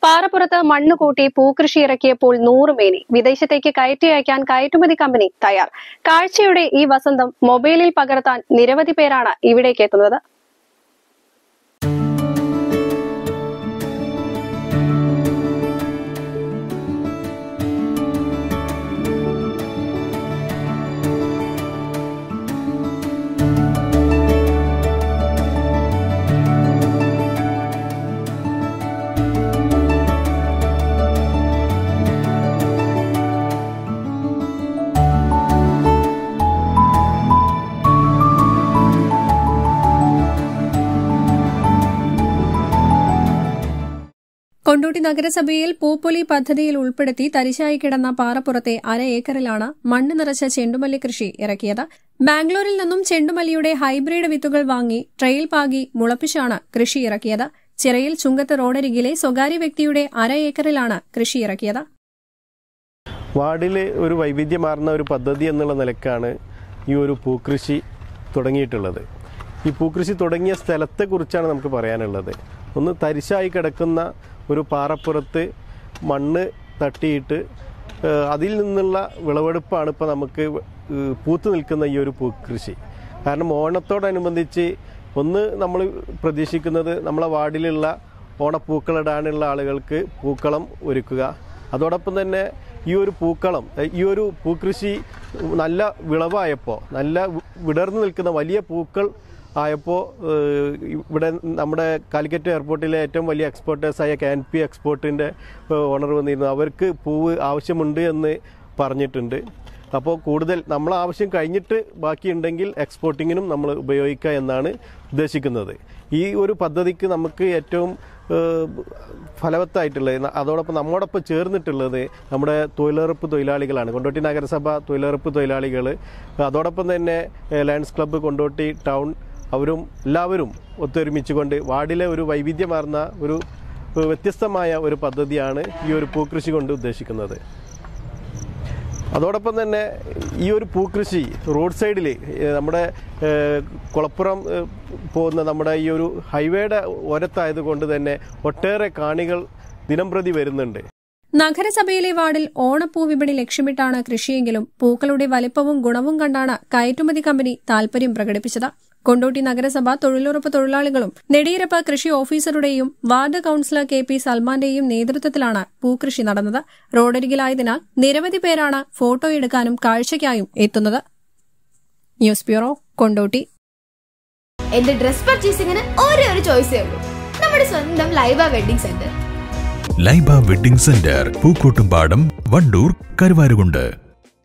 പാറപ്പുറത്ത് മണ്ണുകൂട്ടി പൂക്കൃഷി ഇറക്കിയപ്പോൾ 100 മേനി. വിദേശത്തേക്ക് കയറ്റി അയക്കാൻ കയറ്റുമതി കമ്പനി തയ്യാർ. കാഴ്ചയുടെ ഈ വസന്തം മൊബൈലിൽ പകർത്താൻ നിരവധി പേരാണ് ഇവിടേക്ക് എത്തുന്നത്. കൊണ്ടോട്ടി നഗരസഭയിൽ പൂപ്പൊലി പദ്ധതിയിൽ ഉൾപ്പെടുത്തി തരിശായി കിടന്ന പാറപ്പുറത്തെ 1/2 ഏക്കറിലാണ് മണ്ണ് നിറച്ച ചെണ്ടുമല്ലി കൃഷി ഇറക്കിയത്. ബാംഗ്ലൂരിൽ നിന്നും ചെണ്ടുമല്ലിയുടെ ഹൈബ്രിഡ് വിത്തുകൾ വാങ്ങി ട്രെയിൽ പാകി മുളപ്പിച്ചാണ് കൃഷി ഇറക്കിയത്. ചിറയിൽ ചുങ്കത്ത് റോഡരികിലെ സ്വകാര്യ വ്യക്തിയുടെ 1/2 ഏക്കറിലാണ് കൃഷി ഇറക്കിയത്. വാർഡിലെ ഒരു വൈവിധ്യമാർന്ന ഒരു പദ്ധതി എന്നുള്ള നിലക്കാണ് ഈ ഒരു പൂക്കൃഷി തുടങ്ങിയിട്ടുള്ളത്. ഈ പൂക്കൃഷി തുടങ്ങിയ സ്ഥലത്തെക്കുറിച്ചാണ് നമുക്ക് പറയാനുള്ളത്. ഒന്ന്, തരിശായി കിടക്കുന്ന ഒരു പാറപ്പുറത്ത് മണ്ണ് തട്ടിയിട്ട് അതിൽ നിന്നുള്ള വിളവെടുപ്പാണ് ഇപ്പോൾ നമുക്ക് പൂത്തു നിൽക്കുന്ന ഈ ഒരു പൂക്കൃഷി. കാരണം ഓണത്തോടനുബന്ധിച്ച് ഒന്ന് നമ്മൾ പ്രതീക്ഷിക്കുന്നത് നമ്മളെ വാർഡിലുള്ള ഓണപ്പൂക്കളിടാനുള്ള ആളുകൾക്ക് പൂക്കളം ഒരുക്കുക. അതോടൊപ്പം തന്നെ ഈ ഒരു പൂക്കളം, ഈ ഒരു പൂക്കൃഷി നല്ല വിളവായപ്പോൾ, നല്ല വിടർന്നു നിൽക്കുന്ന വലിയ പൂക്കൾ ആയപ്പോൾ ഇവിടെ നമ്മുടെ കാലിക്കറ്റ് എയർപോർട്ടിലെ ഏറ്റവും വലിയ എക്സ്പോർട്ടേഴ്സായ KNP എക്സ്പോർട്ടിൻ്റെ ഓണർ വന്നിരുന്നു. അവർക്ക് പൂവ് ആവശ്യമുണ്ട് എന്ന് പറഞ്ഞിട്ടുണ്ട്. അപ്പോൾ കൂടുതൽ നമ്മളെ ആവശ്യം കഴിഞ്ഞിട്ട് ബാക്കിയുണ്ടെങ്കിൽ എക്സ്പോർട്ടിങ്ങിനും നമ്മൾ ഉപയോഗിക്കുക എന്നാണ് ഉദ്ദേശിക്കുന്നത്. ഈ ഒരു പദ്ധതിക്ക് നമുക്ക് ഏറ്റവും ഫലവത്തായിട്ടുള്ളത്, അതോടൊപ്പം നമ്മോടൊപ്പം ചേർന്നിട്ടുള്ളത് നമ്മുടെ തൊഴിലുറപ്പ് തൊഴിലാളികളാണ്. കൊണ്ടോട്ടി നഗരസഭ തൊഴിലുറപ്പ് തൊഴിലാളികൾ, അതോടൊപ്പം തന്നെ ലയൺസ് ക്ലബ്ബ് കൊണ്ടോട്ടി ടൗൺ, അവരും എല്ലാവരും ഒത്തൊരുമിച്ചുകൊണ്ട് വാർഡിലെ ഒരു വൈവിധ്യമാർന്ന ഒരു വ്യത്യസ്തമായ ഒരു പദ്ധതിയാണ് ഈ ഒരു പൂക്കൃഷി കൊണ്ട് ഉദ്ദേശിക്കുന്നത്. അതോടൊപ്പം തന്നെ ഈ ഒരു പൂക്കൃഷി റോഡ് സൈഡിൽ നമ്മുടെ കുളപ്പുറം പോകുന്ന നമ്മുടെ ഈ ഒരു ഹൈവേയുടെ ഓരത്തായതുകൊണ്ട് തന്നെ ഒട്ടേറെ കാണികൾ ദിനംപ്രതി വരുന്നുണ്ട്. നഗരസഭയിലെ വാർഡിൽ ഓണപ്പൂ വിപണി ലക്ഷ്യമിട്ടാണ് കൃഷിയെങ്കിലും പൂക്കളുടെ വലിപ്പവും ഗുണവും കണ്ടാണ് കയറ്റുമതി കമ്പനി താൽപര്യം പ്രകടിപ്പിച്ചത്. കൊണ്ടോട്ടി നഗരസഭ തൊഴിലുറപ്പ് തൊഴിലാളികളും നെടിയിരപ്പ കൃഷി ഓഫീസറുടെയും വാർഡ് കൌൺസിലർ KP സൽമാന്റെയും നേതൃത്വത്തിലാണ് പൂക്കൃഷി നടന്നത്. റോഡരികിലായതിനാൽ നിരവധി പേരാണ് ഫോട്ടോയെടുക്കാനും കാഴ്ചയ്ക്കായും എത്തുന്നത്. News bureau, Kondotty. എന്റെ ഡ്രസ് പർച്ചേസിംഗിന് ഒരേ ഒരു ചോയ്സേ ഉള്ളൂ, നമ്മുടെ സ്വന്തം Laiba wedding centre. Laiba wedding centre, Pookkottumpadam, Wandoor, Karuvarakundu.